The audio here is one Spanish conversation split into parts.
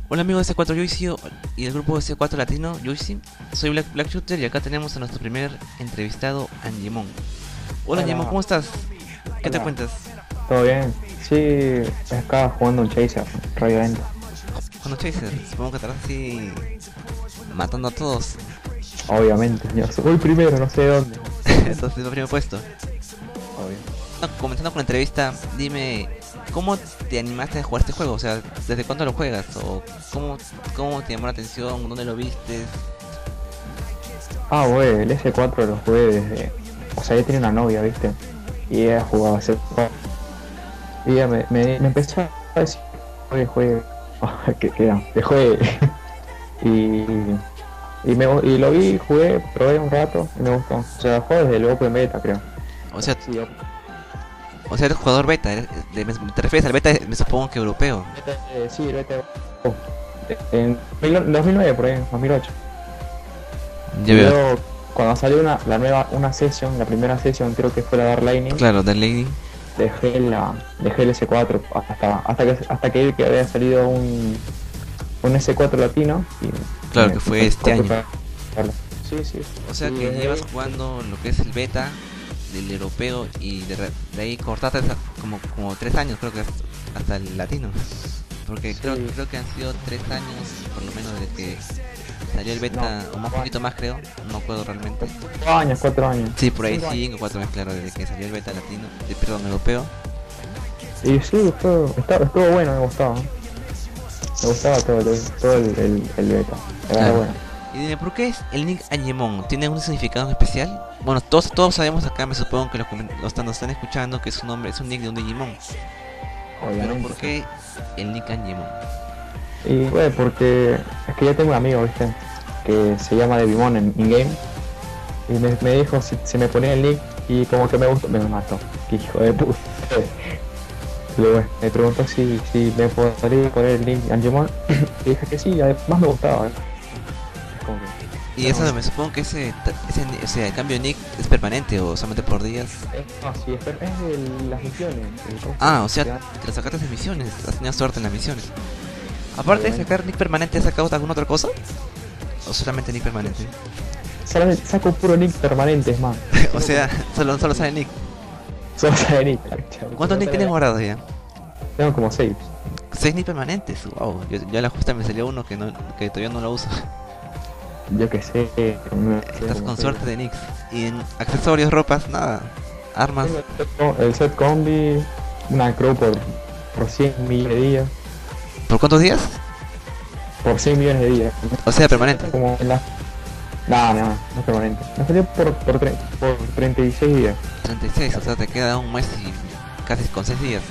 Hola amigos de C4 Juicy y el grupo de C4 Latino Juicy. Soy Black Shooter y acá tenemos a nuestro primer entrevistado, Angemon. Hola Angemon, Hola, ¿cómo estás? ¿Qué te hola, cuentas? ¿todo bien? Sí, acá jugando un Chaser, rápidamente. Cuando Chaser, supongo que estarás así matando a todos. Obviamente, yo soy primero, no sé dónde. Entonces, el primer puesto. Obvio. Comenzando con la entrevista, dime, ¿cómo te animaste a jugar este juego? O sea, ¿desde cuándo lo juegas? ¿O cómo te llamó la atención? ¿Dónde lo viste? Güey, el S4 lo jugué desde... O sea, yo tenía una novia, ¿viste? Y ella jugaba S4. Y ella me empezó a decir, oye, juegue... que era, que juegue. y, y lo vi, jugué, probé un rato y me gustó. O sea, juego desde el Open Beta, creo. O sea, Sí, eres jugador beta, ¿te refieres al beta, me supongo que europeo? sí, el Beta. En 2009, por ahí, 2008. Ya Y veo, luego, cuando salió la nueva, una session, la primera session creo que fue la Dark Lightning, claro, The Lady. dejé el S4 hasta que había salido un S4 latino y Claro que fue este compré año. para jugarlo. Sí, sí. O sea Y que desde llevas ahí, jugando lo que es el beta del europeo y de ahí cortaste como 3 años, creo que hasta el latino. Porque sí, creo que han sido 3 años, por lo menos desde que salió el no, beta, o más poquito más creo, no me acuerdo realmente. 4 años, 4 años, Sí, por ahí 5 años. 5 o 4 meses, claro, desde que salió el beta latino, perdón, europeo. Y sí, estuvo bueno, me gustaba todo el beta, era Claro. bueno. Y dime, ¿por qué es el nick Angemon? ¿Tiene un significado en especial? Bueno, todos sabemos acá, me supongo que nos están escuchando que su nombre es un nick de un Digimon. Pero Obviamente, ¿por sí. qué el nick Angemon? Y bueno, porque es que yo tengo un amigo, ¿viste? Que se llama Devimon en in-game. Y me dijo si me ponía el nick y como que me gustó, me mató. Qué hijo de puta. Luego me preguntó si me podría poner el nick Angemon. Y dije que sí, además me gustaba. Es como que, Y bueno, eso me supongo que ese cambio de nick es permanente o solamente por días. sí, es de las misiones. ¿Cómo se Ah, llama? o sea, que lo sacaste en misiones, has tenido suerte en las misiones. Aparte de Obviamente. sacar nick permanente, ¿has sacado alguna otra cosa? ¿O solamente nick permanente? Solamente saco puro nick permanente, es más. O Tengo como sea, solo sale nick. solo sale nick. ¿Cuántos nick tienes guardados ya? Tengo como 6. 6 nick permanentes, wow. Yo a la justa me salió uno que todavía no lo uso. Yo que sé, Estás como con 6. suerte de nicks. Y en accesorios, ropas, nada. Armas. Tengo el set combi, una crow por 100 millones de días. ¿Por cuántos días? Por 100 millones de días. O sea, permanente. Como en la... No es permanente. Me salió por 36 días. 36, o sea, te queda un mes y casi con 6 días.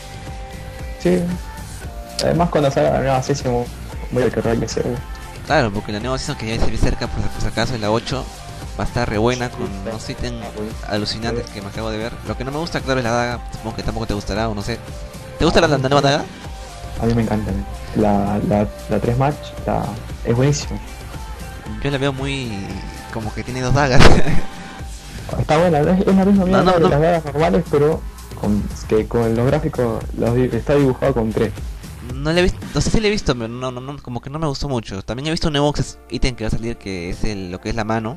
Sí. Además cuando salga la nueva sesión voy a querer que hacer. Claro, porque la nueva season que ya se ve cerca, por si acaso, en la 8, va a estar re buena con unos ítems alucinantes que me acabo de ver. Lo que no me gusta, claro, es la daga. Supongo que tampoco te gustará o no sé. ¿Te gusta la nueva daga? A mí me encanta. La 3 match es buenísimo. Yo la veo muy... como que tiene dos dagas. Está buena, es la misma No, mierda no, de no. las dagas normales, pero con los gráficos está dibujado con 3. No le he visto, no sé si le he visto, pero no, como que no me gustó mucho. También he visto un nuevo ítem que va a salir que es lo que es la mano.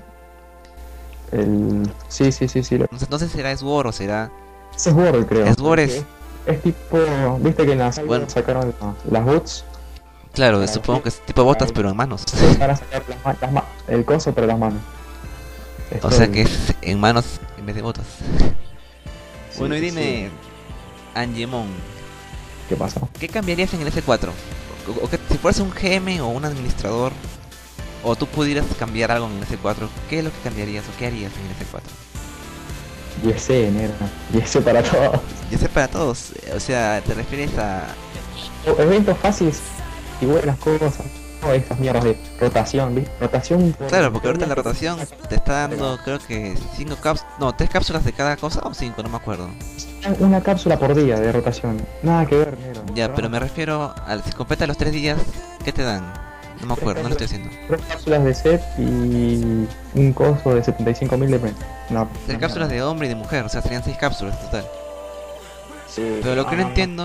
Sí. No sé si será Sword o será... Ese es Word, creo. Sword es... Es tipo, viste que en la Bueno, saga sacaron las boots claro, para supongo que es tipo botas, pero en manos. van a sacar el coso para las manos. O Esto sea que es en manos en vez de botas. Bueno, y sí. dime, Angemon, ¿Qué pasó? ¿qué cambiarías en el S4? Si fueras un GM o un administrador, o tú pudieras cambiar algo en el S4, ¿qué es lo que cambiarías o qué harías en el S4? Y ese, negro. Y ese para todos. Ya sé para todos, o sea, te refieres a... Eventos fáciles y buenas cosas. No estas mierdas de rotación, ¿viste? Rotación Claro, porque por ahorita días la que rotación te está dando, creo que 5 cápsulas, no, 3 cápsulas de cada cosa o 5, no me acuerdo. una cápsula por día de rotación. Nada que ver, negro. Ya, pero me refiero a si completas los 3 días, ¿qué te dan? No me acuerdo, no lo estoy haciendo. Tres cápsulas de set y un costo de 75.000 de premio. No, 3 cápsulas de hombre y de mujer, o sea, serían 6 cápsulas en total. Sí, Pero lo que no entiendo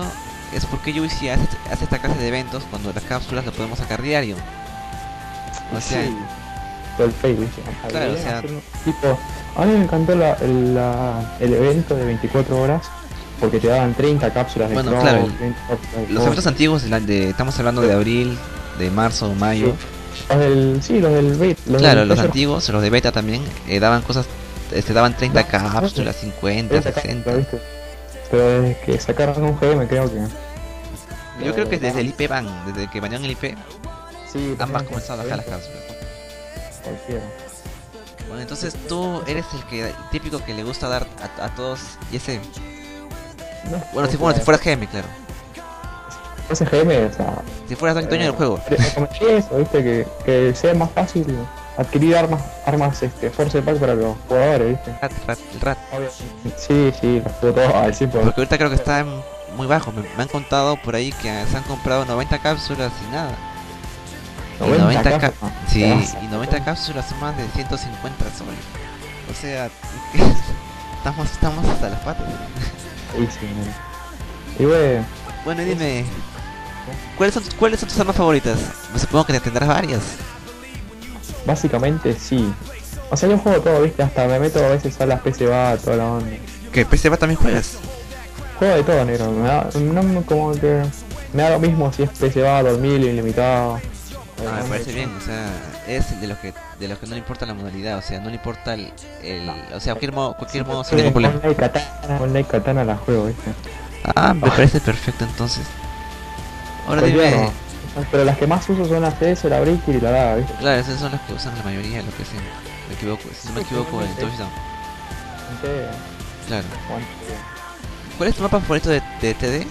es por qué Yuichi hace esta clase de eventos cuando las cápsulas las podemos sacar diario. O sea, Sí, todo el fake, ¿viste? claro, o sea, Tipo, a mí me encantó el evento de 24 horas porque te daban 30 cápsulas de bueno, Crow, claro, 30 cápsulas de los Crow. eventos antiguos, estamos hablando de abril, de marzo, mayo. Los del beta, Claro, del los Treasure antiguos, los de beta también, daban cosas, daban 30 No, cápsulas, 50, 30 60. cápsulas, ¿viste? Pero desde que sacaron un GM creo que... Yo creo que desde el IP desde que banearon el IP, Sí, ambas también comenzaron a bajar las cápsulas. cualquiera. Bueno, entonces tú eres el típico que le gusta dar a todos y ese... No, Bueno, si fueras GM, claro. ese GM, o sea... Si fueras dueño del juego. Recomendaría eso, ¿viste? Que sea más fácil adquirir armas Force Pack para los jugadores, ¿viste? El rat. Sí, los puedo todos al 100%. Porque ahorita creo que está muy bajo. Me han contado por ahí que se han comprado 90 cápsulas y nada. Y 90 cápsulas. sí, Te vas y 90 cápsulas son más de 150 soles. O sea, estamos hasta las patas. Sí, mira. Y bueno, Bueno, y dime, ¿cuáles son tus armas favoritas? Supongo que tendrás varias. básicamente sí. O sea, yo juego todo, ¿viste? Hasta me meto a veces a las PC va, toda la onda. ¿Qué PC también juegas? Juego de todo, negro. Como que me da lo mismo si es PC va, 2000, ilimitado. Me parece bien, o sea, es de los que no le importa la modalidad, o sea, no le importa o sea, cualquier modo sin ningún problema. Online Katana la juego, ¿viste? Ah, me parece perfecto entonces. Ahora Pues dime, bueno, pero las que más uso son la CS, la Breaker y la Daga, ¿viste? claro, esas son las que usan la mayoría, lo que sea. Me equivoco, si no me equivoco, el touchdown. Claro. ¿Cuál es tu mapa favorito de TD?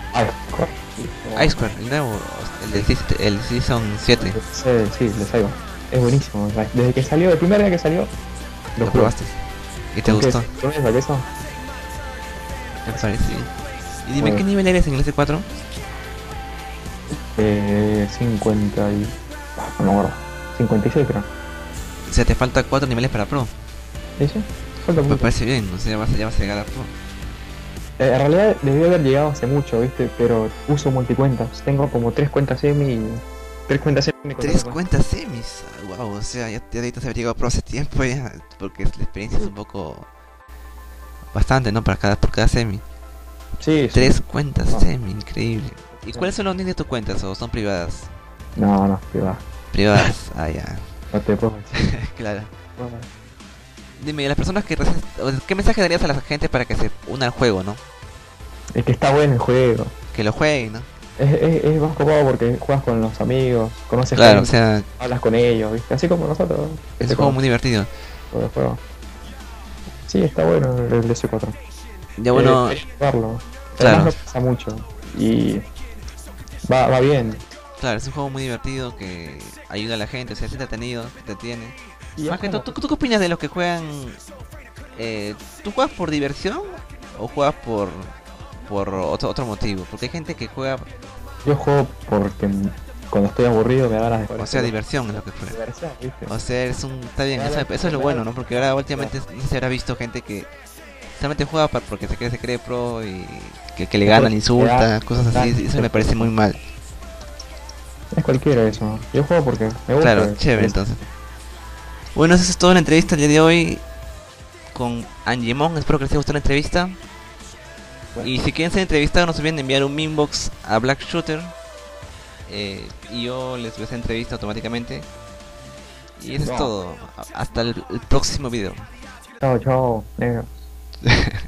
Ice el nuevo, el Season 7. Sí, lo salgo. Es buenísimo. Desde que salió, el primer día que salió, ¿Lo probaste? ¿Y te gustó? ¿Con eso? Me parece bien. Y dime, Bueno. ¿qué nivel eres en el S4? 50 y... no me acuerdo. 56 creo. O sea, te falta 4 niveles para Pro. ¿Eso? Falta Me mucho. parece bien, o sea, ya vas a llegar a Pro. En realidad debió haber llegado hace mucho, ¿viste? Pero uso multicuentas. Tengo como 3 cuentas semi y... 3 cuentas semi. 3 cuentas semis, wow, o sea, ya necesitas haber llegado a Pro hace tiempo ya, porque la experiencia es un poco... bastante, ¿no? Por cada semi. Sí, 3 cuentas No. semi, increíble. ¿Y Sí. cuáles son los niveles de tus cuentas o son privadas? No, privado. Privadas, ah, ya. No te puedo decir. Claro. Dime, las personas que recién... ¿Qué mensaje darías a la gente para que se una al juego, no? Es que está bueno el juego. Que lo jueguen, ¿no? Es más copado porque juegas con los amigos, conoces Claro, o gente, sea, hablas con ellos, ¿viste? Así como nosotros. es un juego muy divertido. Todo el juego. Sí, está bueno el DS4. Ya bueno, Jugarlo. claro. Además no pasa mucho. Y va bien. claro, es un juego muy divertido que ayuda a la gente, o sea, es entretenido, te entretiene. Y Más es que como- todo, ¿tú qué opinas de los que juegan? ¿Tú juegas por diversión o juegas por otro motivo? Porque hay gente que juega, Yo juego porque cuando estoy aburrido me da ganas de jugar. o sea, diversión es lo que juega. Diversión, ¿viste? O sea, está bien, eso es lo bueno, ¿no? Porque ahora últimamente no sé si se habrá visto gente que solamente juega porque se cree pro y que le ganan, insulta, cosas así, y eso me parece muy mal. Es cualquiera eso. Yo juego porque me gusta. Claro, chévere entonces. Bueno, eso es todo en la entrevista el día de hoy con Angemon. Espero que les haya gustado la entrevista. Bueno. Y si quieren ser entrevistados, no se olviden de enviar un inbox a Black Shooter. Y yo les voy a hacer entrevista automáticamente. Y eso es No. todo. Hasta el próximo video. Chao, negro.